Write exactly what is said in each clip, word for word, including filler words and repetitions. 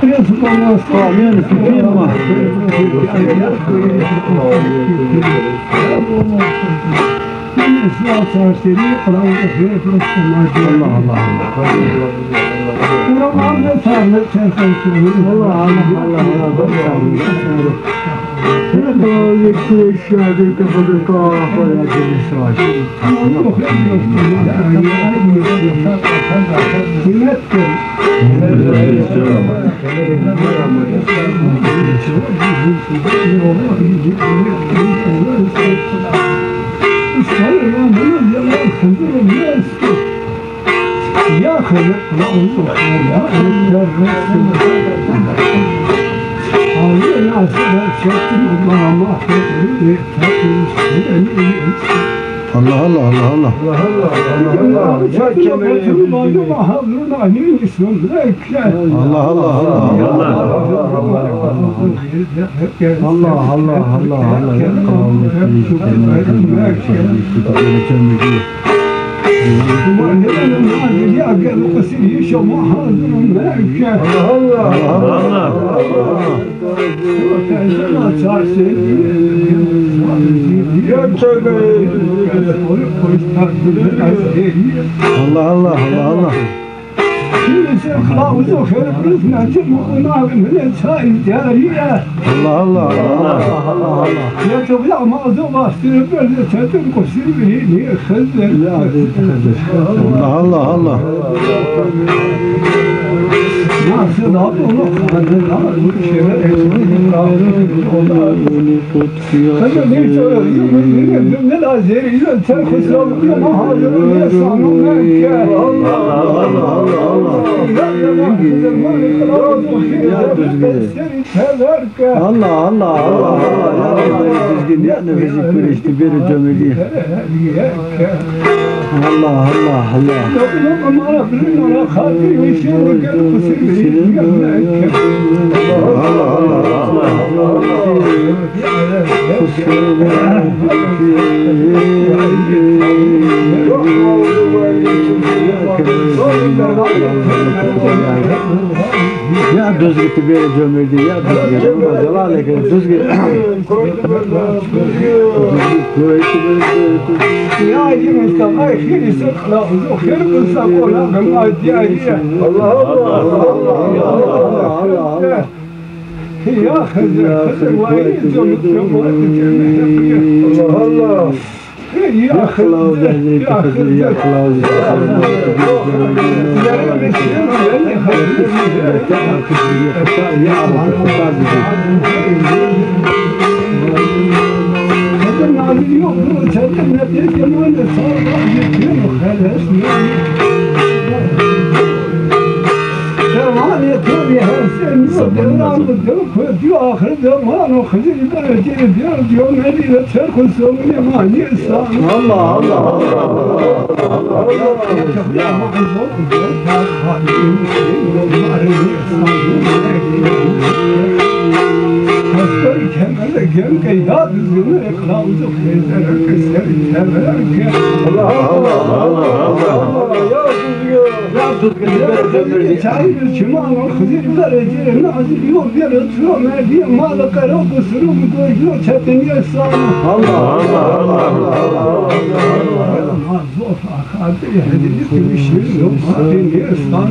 Amin. يا خلق الله يا الله الله الله الله الله الله الله الله الله الله الله يا دوزي تبير جميل يا دوزي جلالك دوزي يا يمين سماي خير سخلا وخير بسقولا من أديائي الله الله الله يا خزر خزر وين جمت جمت الله الله يا خلاص يا خلاص يا خلاص زمان تبي هالسن صدرنا بدهم في آخر زمان وخزي درجة درجة يوم اللي تركوا سومي ما نيسان الله الله تعيش شمال الخزير درجة نازل يوم يرتفع مادي ما ذكروا بسرهم دوجو تبني السام الله الله الله ما زوف أخاطر يهدي تمشي يوم تبني السام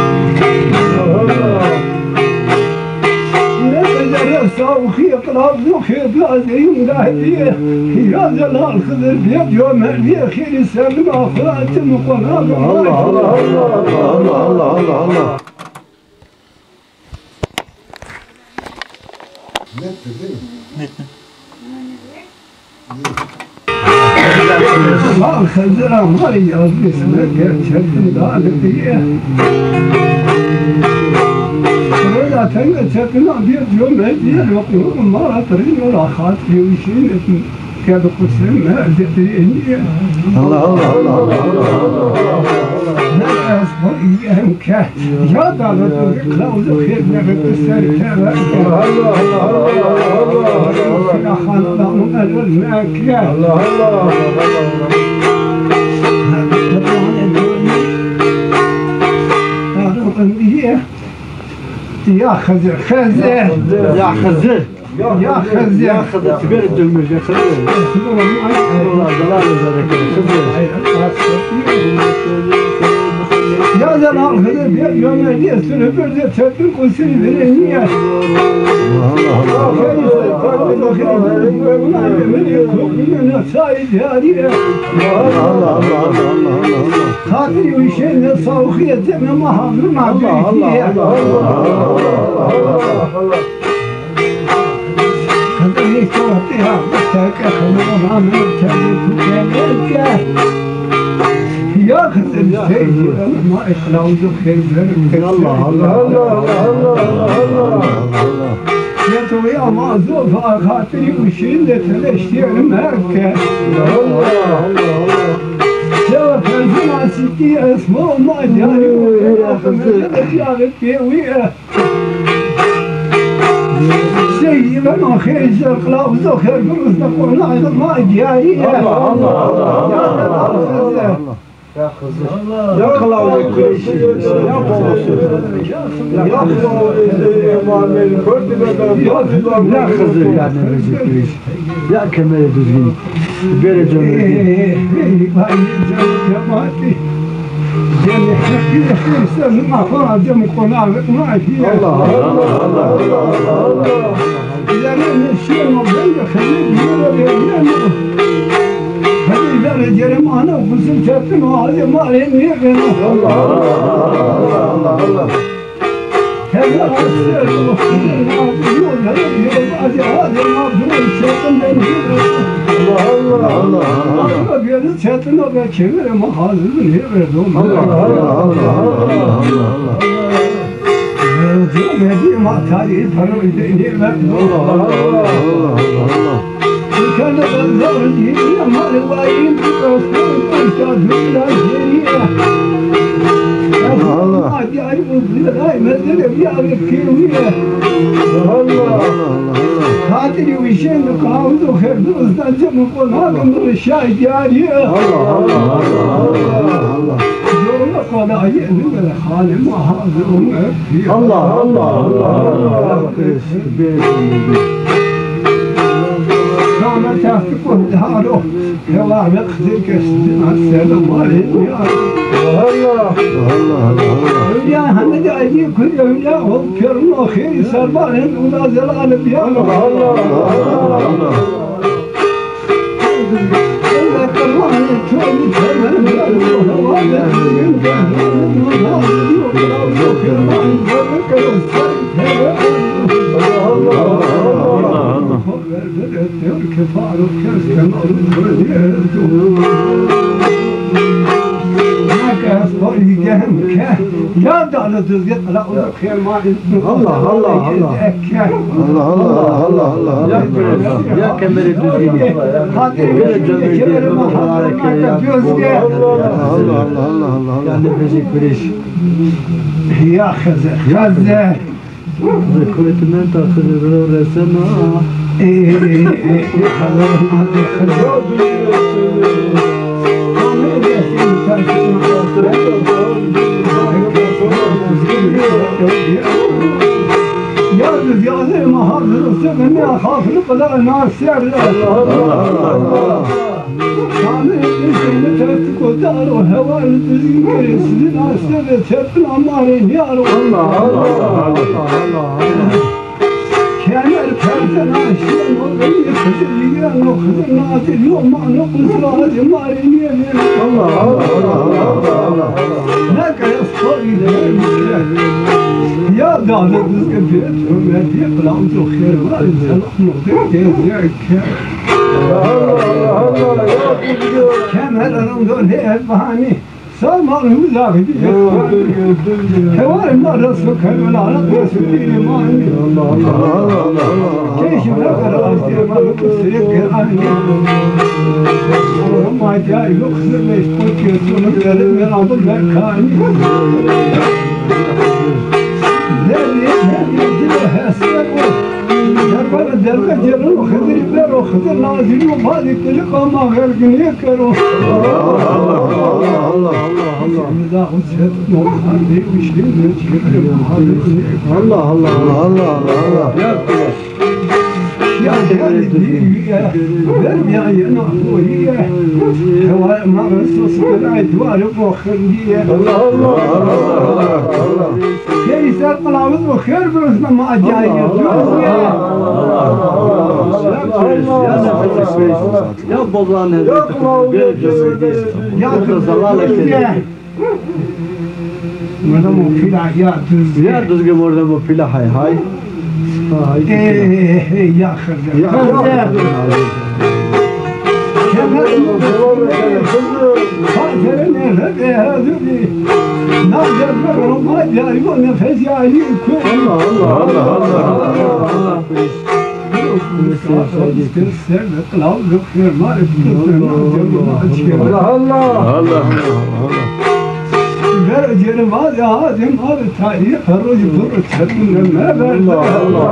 وخي قلاب وخي بلازي ملاهية يا زلال خذر بيد يوم هدي خير سلم أخوات مقناب الله الله الله الله الله الله نت نت ما خزر مالي اسمك شفت دالتيه لا تنقل سكنا بيت يوم هدي الوقت ما ترين ولا خاط يمشين كذا قسم ما زدني الله الله الله لا أصبر يهم كه يا دارت كلاوز خير نبت السر كذا الله الله الله يا خان الله الماك يا الله الله يا خزر خزر يا خزر يا خزر يا خزر تبير الدمج يا خزر والله ضلال ذلك خزر يا زلال خزر يوم يدي السنة برد تشتر قصري بالنية الله الله الله خاطري وشين صاوخية ما حاضر مع بيتي خاطري صوتها بتاك خلونا من تلك يا خزر سيدي ما إخلاص خزر الله الله الله الله يا تويا ما زوف خاطري وشين تلاشتي المركة الله الله سوى فالجمعة ستي اسمه ما جاري ويا خزر ويا سيدي ما خير زرقلا وزخر بروز نقول نايض ما جاري الله الله الله يا خزر يا خلاوي كل شيء يا بوسر يا خلاوي معامل كل بدل يا خزر يعني رزق يا كمال دوزين بير جمال باي جماعتي جميع حقي حسن ما فرض جم قناع ما في الله الله الله الله اذا من الشيء مبين خليني هذه جرمانة وفزل شاتن وهذه مالين نيغن الله الله الله هذا أسر وفزل هذا يوم هذا ما بقول شاتن الله الله الله ما بيقول شاتن وبكبر ما هذا نيغن الله الله الله الله هذه ما تاريخ فرق نيغن الله الله الله كان الزهر يا مال واين بقصد لا جريئة الله جايب الزلاي مدرب يا بكيوية الله خاطري وشين قاوز وخير دوزنا جم قول هذا من الشاي جارية الله الله الله يوم قال عين من الخالم وهذا الله الله الله كما تفكون دارو هوا مخزن كسدنا السلام عليكم يا الله الله الله يا هند أجي كل يوم يا هم كرنا خير سلمان ولا زلال بيا الله الله الله الله كرمان يشوف كرمان هوا مخزن كسدنا كرمان الله الله الكفار كسكن هناك أصبري جهنك يا دعنا تزيد لا أقول خير ما الله الله الله الله الله الله الله يا كمال الدنيا خاطر كبر ما حضرك يا الله الله الله الله يعني بيجيك بريش يا خزر خزر ذكرت من تأخذ رسنا إيه إيه إيه يا زيادة ما هذا السبب يا خاف القلاء الناس سعر الله كان يمكن ترتكو دار وهواء الدزين كريس الناس سبب شرط العمارين يا الله الله الله كان الكرتنا شيء وغير خزرية نخزر ناس اليوم ما نقص راج مارين يمين الله الله الله لك يصطري يا دانا رزق بيت ومات يقلع وزو خير وارد سلام وغير ذلك كان الرمضان هي البهاني صار ماله زاغدي حوار ما رسك ولا على رسولي ما الله الله الله كيش بقرا أصير ما بقصير عني ما جاي يخسر ليش قلت يسون بلد من عبد المكاني ذلك ذلك جلها سيقول بلا درجة جرو خضر برو خضر نازل وبادي كل قام غير جنيه كرو الله الله الله إذا غزت نور هذه وشيء نشيل الله الله الله الله يا جلدي يا يا يا نحوية هو ما رصص كلاي دوار بوخندية الله الله الله يا يسال قلاوز وخير برسنا ما جاي يا بابان يا يا مردم وفيلا يا دزجي يا دزجي مردم وفيلا هاي هاي ايه يا خزر يا خزر خزرني هذا هذا نادر برهم ما جاري ونفس يعني كل الله الله الله الله الله الله درجة ماذا هذا هذا تاريخ الرجل فرد حتى ما بعد الله الله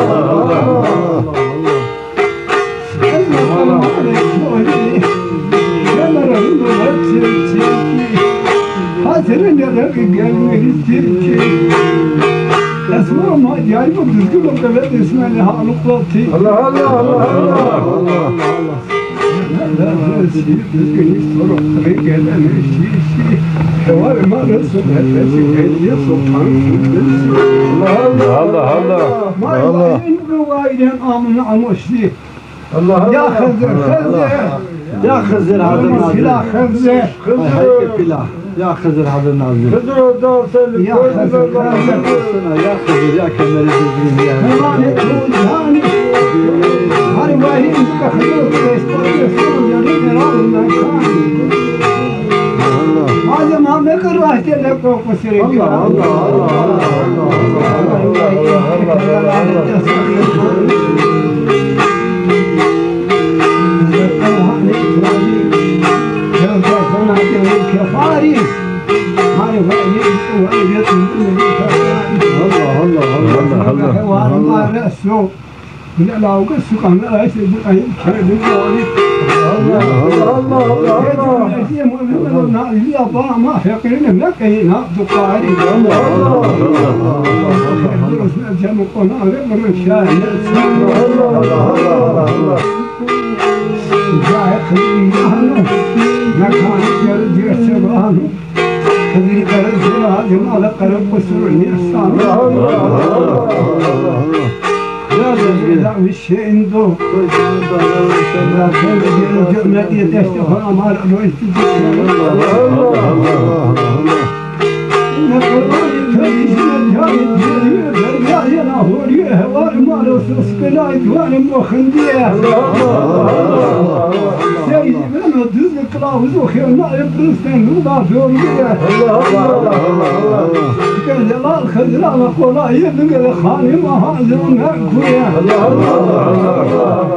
حاضرين يا رجل قالوا يستركي اسمع ما جاي بتذكروا كذا اسمع لها نقطتي الله الله الله الله لا لا شيء تذكر يستروا خليك انا شيء شيء حوار ما رسل هذا شيء سبحان الله الله الله ما يبغى وايدين امن امشي الله يا خزر خزر يا خزر هذا النازل يا خزر خزر يا خزر هذا النازل خزر دارسل يا خزر يا خزر يا كمال الدين يا هاني هاني هاني واهي انت خزر تستوي يا ريت راونا هذا ما بكر راح تلك وقصري الله الله لا لا وقصك أنا لا يصير أي شيء بالقاري الله الله الله الله يا بابا ما فكرنا ما كينا دقاري الله الله الله الله جمع قناة من شان الله الله الله جاء خلينا مكان جرج سبحانه خلي قرب هذا ما له قرب بسرني السلام الله الله لا وش عنده لا كان الجملة يتشتغل أمر الوجه الله الله الله نقول فليس جاي يا يا نهوري هوار ما رصص كلاي دوان مخنديه سيد من دز كلاوز وخيرنا يبرستن وما فوريه الله الله كان لا خزر على قولا يبقى خاني ما هذا نكويه الله الله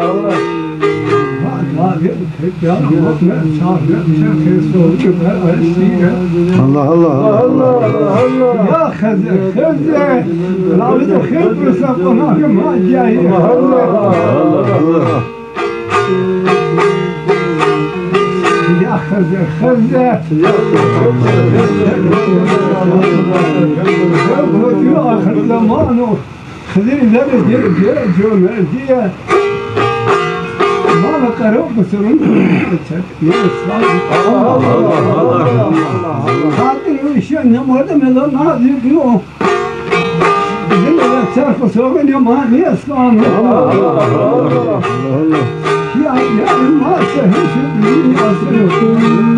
الله الله الله يا خزر خزر لا بد خير بسقنا ما جاي الله الله يا خزر خزر يا آخر زمانه خزر ذا جر جر جو مرجيه ما قرأوا بسرون يا الله الله الله خاطر وشان نمرد من الناس يقولوا إذا تعرف سوين يوم هذه أسلام الله الله الله يا يا ما سهل شبلي أسلم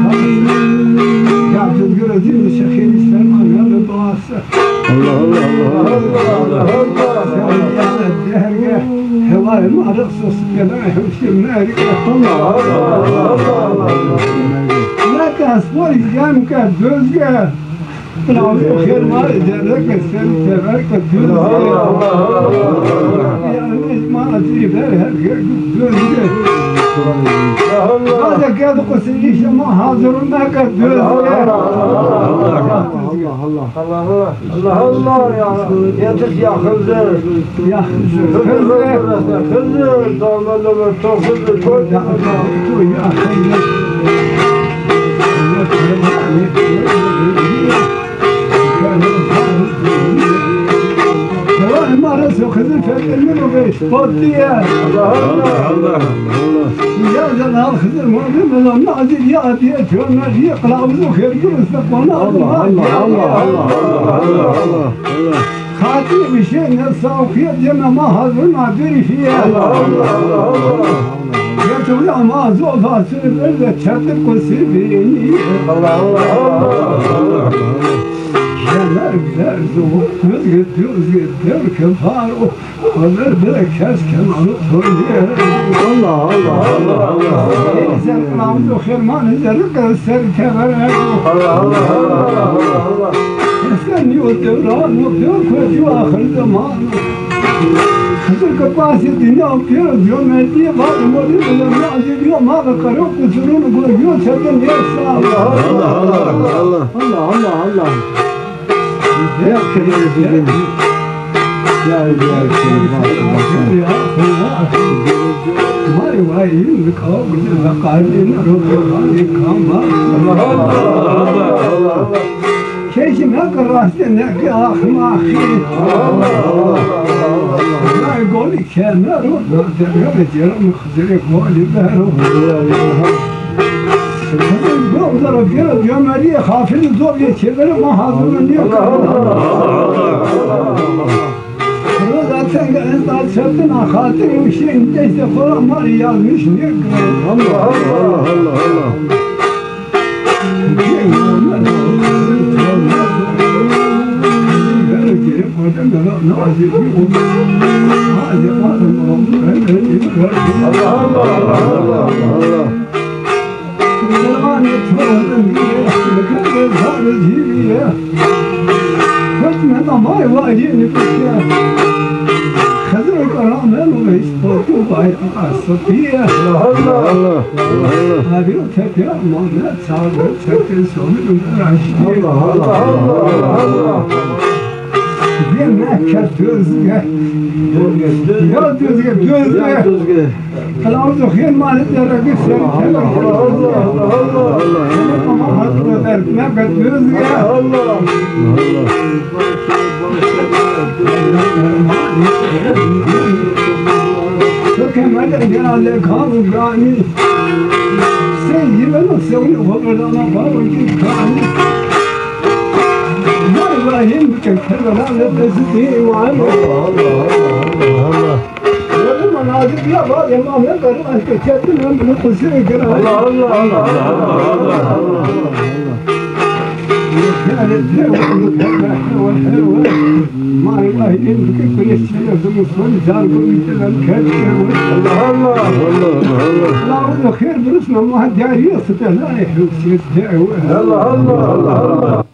يا تذكر دين الشيخين السلمان هذا الباص الله الله الله الله يا حوار ما رصص كلامه وشي منارك الله الله الله لا كاسبوري جام كدوزجا لا خير ما جرك السن تبارك الدوزجا يعني ما عزيز هر دوز هذا كذا قصيش ما حاضر ما كذا الله الله الله الله يا يا يا خنزير يا خنزير خنزير دولة لما تأخذ الكل يا خنزير ما رسوا خذل فكر منه بيش فضية الله الله يا زلال خذل ما من النازل يا ديت والنادي قلابزو خير جلس نقولنا الله الله الله الله خاطر بشيء نساو خير جمع ما هذا ما دري فيها الله الله الله يا تقول ما زول فاسر بلد شرط قصي بيني الله الله الله Şener güzel zuhur, özgür özgür der kefaru, haber bile kes kenarı söylüyor. Allah Allah Allah Allah. Sen namzu khirman zerri göster kemere. Allah Allah Allah. Sen yok devran yok yok şu ahir zaman. Hazır kapası dünya bir diyor merdiye var modu ile nazil yok ma bakıyor kusurunu görüyor çeken yoksa. Allah Allah Allah Allah Allah Allah. Ya kırmızı ya ya Mari vay in kavga da kalbin roğani kama Keşim ne karastı ne ki ahma ahi Ay goli kenar o da böyle diyorum khazire goli bero Bu da bir cömertiye hafif zor geçiyor ama hazırlanıyor diyor. Zaten en zaten hatır bir şey neyse falan var yazmış ne Allah Allah Allah Allah. Allah Allah Allah Allah. Hükmet ama vahiyini kuşya Hazır karamel ve ispatı bayram asfiye Allah Allah Allah. Abi o tekrar Muhammed sağlığı çekin sonu uğraştı Allah Allah Allah. Bir mekke düzge Ya düzge düzge Kalamızı hırmanı derek sen Allah Allah Allah. Ama hatırı der mekke düzge Allah Kemal'e geldi kanı gani Sen yirveni sevini hoverana bağlı ki kanı Vallahi bu kekterler nefesi değil mi? Allah Allah. Dedim manazir ya var ya ma ne karı aşkı çettin hem bunu kusura kıra Allah Allah Allah Allah. Yani devamlı pekmekte ve helve Ma ilahi in bu kekterler zımı son car bu bitiren kekter Allah Allah Allah Allah. Allah'ın hayır durusuna muhaddiyariye sıtırlar ehlûksiyet de've Allah Allah Allah Allah.